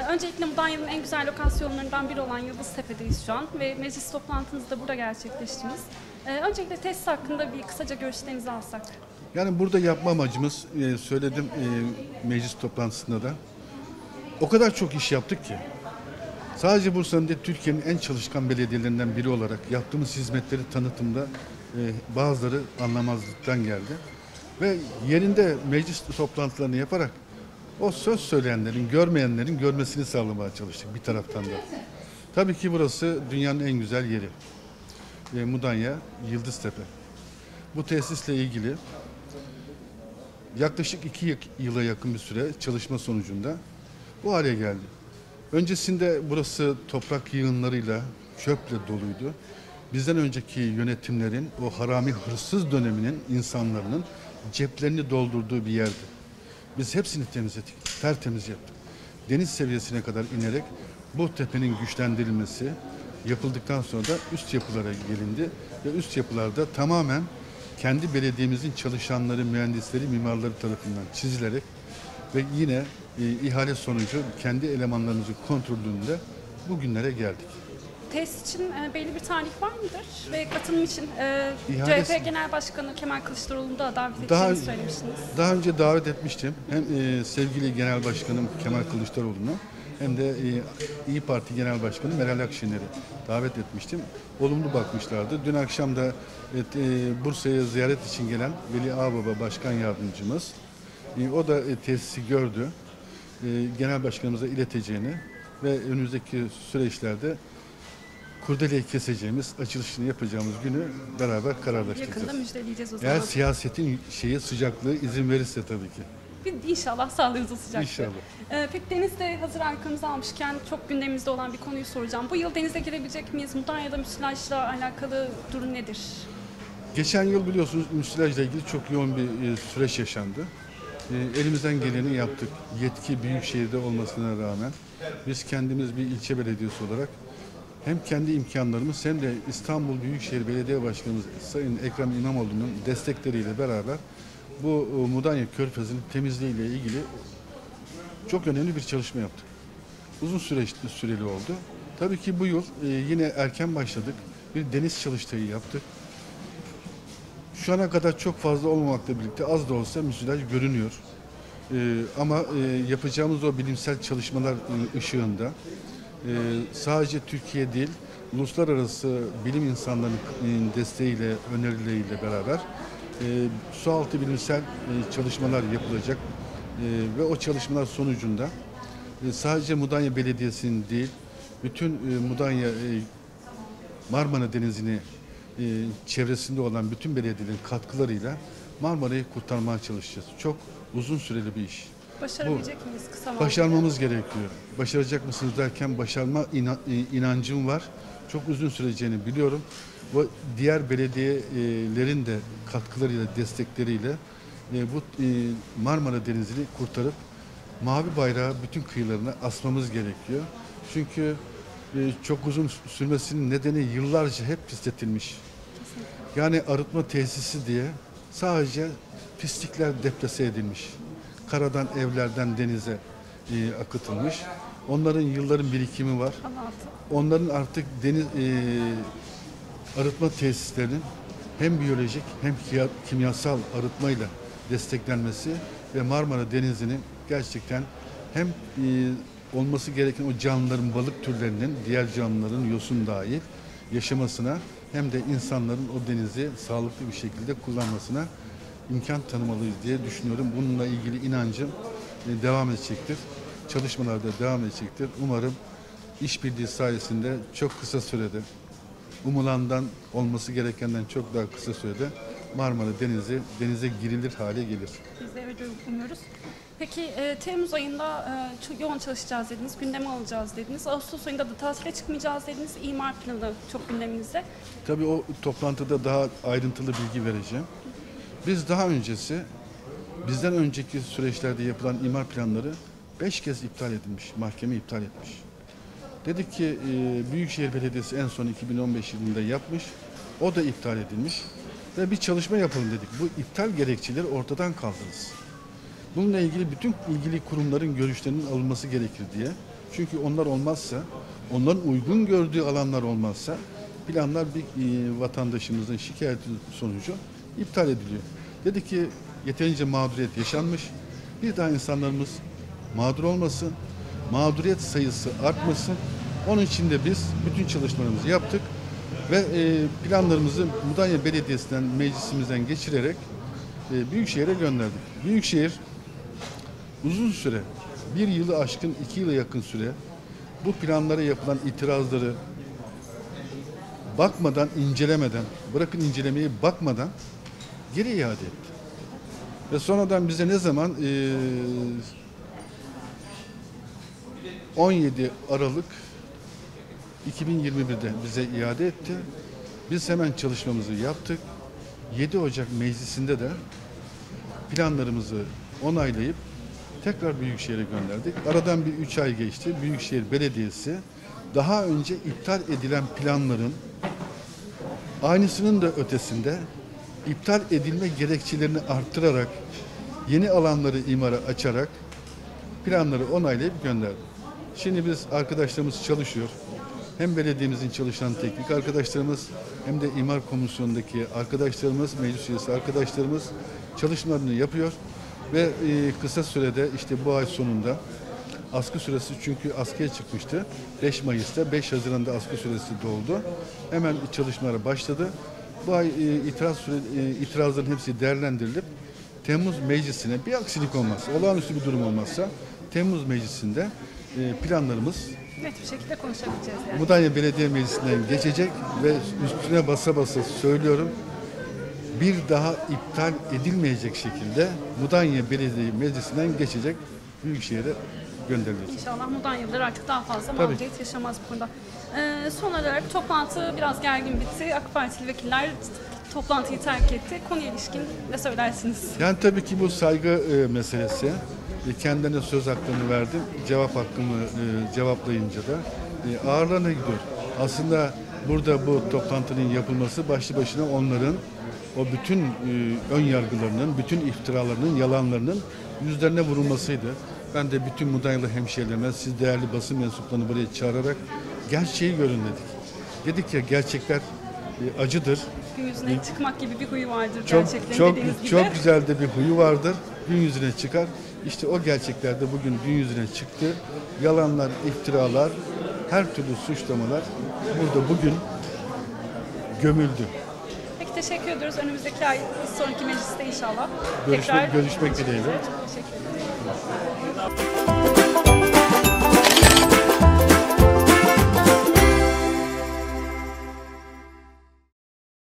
Öncelikle Mudanya'nın en güzel lokasyonlarından biri olan Yıldıztepe'deyiz şu an ve meclis toplantınızı da burada gerçekleştiniz. Öncelikle tesis hakkında bir kısaca görüşlerinizi alsak. Yani burada yapma amacımız, söyledim meclis toplantısında da, o kadar çok iş yaptık ki. Sadece Bursa'nın değil, Türkiye'nin en çalışkan belediyelerinden biri olarak yaptığımız hizmetleri tanıtımda bazıları anlamazlıktan geldi. Ve yerinde meclis toplantılarını yaparak o söz söyleyenlerin, görmeyenlerin görmesini sağlamaya çalıştık bir taraftan da. Tabii ki burası dünyanın en güzel yeri. Mudanya, Yıldıztepe. Bu tesisle ilgili yaklaşık 2 yıla yakın bir süre çalışma sonucunda bu hale geldi. Öncesinde burası toprak yığınlarıyla, çöple doluydu. Bizden önceki yönetimlerin, o harami hırsız döneminin insanların ceplerini doldurduğu bir yerdi. Biz hepsini temizledik, tertemiz yaptık. Deniz seviyesine kadar inerek bu tepenin güçlendirilmesi yapıldıktan sonra da üst yapılara gelindi. Ve üst yapılarda tamamen kendi belediyemizin çalışanları, mühendisleri, mimarları tarafından çizilerek ve yine ihale sonucu kendi elemanlarımızın kontrolünde bugünlere geldik. Tesis için belli bir tarih var mıdır? Ve katılım için CHP Genel Başkanı Kemal Kılıçdaroğlu'nu da davet edeceğini söylemiştiniz. Daha önce davet etmiştim. Hem sevgili Genel Başkanım Kemal Kılıçdaroğlu'nu hem de İYİ Parti Genel Başkanı Meral Akşener'i davet etmiştim. Olumlu bakmışlardı. Dün akşam da Bursa'ya ziyaret için gelen Veli Ağbaba Başkan Yardımcımız, o da tesisi gördü. Genel Başkanımıza ileteceğini ve önümüzdeki süreçlerde kurdeleyi keseceğimiz, açılışını yapacağımız günü beraber kararlaştıracağız. Yakında müjdeleyeceğiz o zaman. Eğer siyasetin sıcaklığı izin verirse tabii ki. İnşallah sağlıyoruz o sıcaklığı. İnşallah. Peki denizde hazır arkamıza almışken çok gündemimizde olan bir konuyu soracağım. Bu yıl denize girebilecek miyiz? Mudanya'da müsilajla alakalı durum nedir? Geçen yıl biliyorsunuz müsilajla ilgili çok yoğun bir süreç yaşandı. Elimizden geleni yaptık. Yetki büyükşehirde olmasına rağmen biz kendimiz bir ilçe belediyesi olarak hem kendi imkanlarımız hem de İstanbul Büyükşehir Belediye Başkanımız Sayın Ekrem İmamoğlu'nun destekleriyle beraber bu Mudanya Körfezi'nin temizliğiyle ilgili çok önemli bir çalışma yaptık. Uzun süreli oldu. Tabii ki bu yıl yine erken başladık. Bir deniz çalıştayı yaptık. Şu ana kadar çok fazla olmamakla birlikte az da olsa müsilaj görünüyor. Ama yapacağımız o bilimsel çalışmalar ışığında sadece Türkiye değil, uluslararası bilim insanlarının desteğiyle, önerileriyle beraber sualtı bilimsel çalışmalar yapılacak ve o çalışmalar sonucunda sadece Mudanya Belediyesi'nin değil, bütün Mudanya Marmara Denizi'ni çevresinde olan bütün belediyelerin katkılarıyla Marmara'yı kurtarmaya çalışacağız. Çok uzun süreli bir iş. Başarabilecek miyiz kısa vadede? Başarmamız gerekiyor. Başaracak mısınız derken başarma inancım var. Çok uzun süreceğini biliyorum. Bu diğer belediyelerin de katkılarıyla, destekleriyle bu Marmara Denizi'ni kurtarıp mavi bayrağı bütün kıyılarına asmamız gerekiyor. Çünkü çok uzun sürmesinin nedeni yıllarca hep pisletilmiş. Yani arıtma tesisi diye sadece pislikler deplase edilmiş. Karadan, evlerden denize akıtılmış. Onların yılların birikimi var. Onların artık deniz arıtma tesislerinin hem biyolojik hem kimyasal arıtmayla desteklenmesi ve Marmara Denizi'nin gerçekten hem olması gereken o canlıların, balık türlerinin, diğer canlıların yosun dahil yaşamasına hem de insanların o denizi sağlıklı bir şekilde kullanmasına imkan tanımalıyız diye düşünüyorum. Bununla ilgili inancım devam edecektir. Çalışmalar da devam edecektir. Umarım işbirliği sayesinde çok kısa sürede, umulandan olması gerekenden çok daha kısa sürede Marmara denize girilir hale gelir. Biz de öyle umuyoruz. Peki Temmuz ayında çok yoğun çalışacağız dediniz, gündeme alacağız dediniz. Ağustos ayında da tatile çıkmayacağız dediniz. İmar planı çok gündeminizde. Tabii o toplantıda daha ayrıntılı bilgi vereceğim. Biz daha öncesi, bizden önceki süreçlerde yapılan imar planları 5 kez iptal edilmiş, mahkeme iptal etmiş. Dedik ki Büyükşehir Belediyesi en son 2015 yılında yapmış, o da iptal edilmiş ve bir çalışma yapalım dedik. Bu iptal gerekçeleri ortadan kaldırırız. Bununla ilgili bütün ilgili kurumların görüşlerinin alınması gerekir diye Çünkü onlar olmazsa, onların uygun gördüğü alanlar olmazsa planlar bir vatandaşımızın şikayeti sonucu iptal ediliyor. Dedi ki yeterince mağduriyet yaşanmış. Bir daha insanlarımız mağdur olmasın, mağduriyet sayısı artmasın. Onun için de biz bütün çalışmalarımızı yaptık ve planlarımızı Mudanya Belediyesi'nden, meclisimizden geçirerek Büyükşehir'e gönderdik. Büyükşehir uzun süre, 1 yılı aşkın 2 yıla yakın süre bu planlara yapılan itirazları bakmadan, incelemeden, bırakın incelemeyi bakmadan geri iade etti. Ve sonradan bize ne zaman 17 Aralık 2021'de bize iade etti. Biz hemen çalışmamızı yaptık. 7 Ocak meclisinde de planlarımızı onaylayıp tekrar Büyükşehir'e gönderdik. Aradan bir 3 ay geçti. Büyükşehir Belediyesi daha önce iptal edilen planların aynısının da ötesinde iptal edilme gerekçelerini arttırarak yeni alanları imara açarak planları onaylayıp gönderdi. Şimdi biz arkadaşlarımız çalışıyor. Hem belediyemizin çalışan teknik arkadaşlarımız hem de imar komisyonundaki arkadaşlarımız, meclis üyesi arkadaşlarımız çalışmalarını yapıyor. Ve kısa sürede işte bu ay sonunda askı süresi çünkü askıya çıkmıştı. 5 Mayıs'ta 5 Haziran'da askı süresi doldu. Hemen çalışmalara başladı. Bu ay itirazların hepsi değerlendirilip Temmuz Meclisi'ne bir aksilik olmazsa, olağanüstü bir durum olmazsa Temmuz Meclisi'nde planlarımız Net bir şekilde konuşabileceğiz yani. Mudanya Belediye Meclisi'nden geçecek ve üstüne basa basa söylüyorum, bir daha iptal edilmeyecek şekilde Mudanya Belediye Meclisi'nden geçecek, Büyükşehir'e gönderilecek. İnşallah Mudanyalılar artık daha fazla mağduriyet yaşamaz bu konuda. Son olarak toplantı biraz gergin bitti. AK Partili vekiller toplantıyı terk etti. Konuya ilişkin ne söylersiniz? Yani tabii ki bu saygı meselesi. Kendilerine söz hakkını verdim. Cevap hakkımı cevaplayınca da ağırlarına gidiyor. Aslında burada bu toplantının yapılması başlı başına onların o bütün ön yargılarının, bütün iftiralarının, yalanlarının yüzlerine vurulmasıydı. Ben de bütün Mudanyalı hemşehrilerime, siz değerli basın mensuplarını buraya çağırarak gerçeği görün dedik. Dedik ya, gerçekler acıdır. Gün yüzüne çıkmak gibi bir huyu vardır Çok gerçekten dediğiniz gibi. çok güzel de bir huyu vardır. Gün yüzüne çıkar. İşte o gerçekler de bugün gün yüzüne çıktı. Yalanlar, iftiralar, her türlü suçlamalar burada bugün gömüldü. Peki teşekkür ediyoruz. Önümüzdeki ay bir sonraki mecliste inşallah Görüşmek dileğiyle. Çok teşekkür ederim.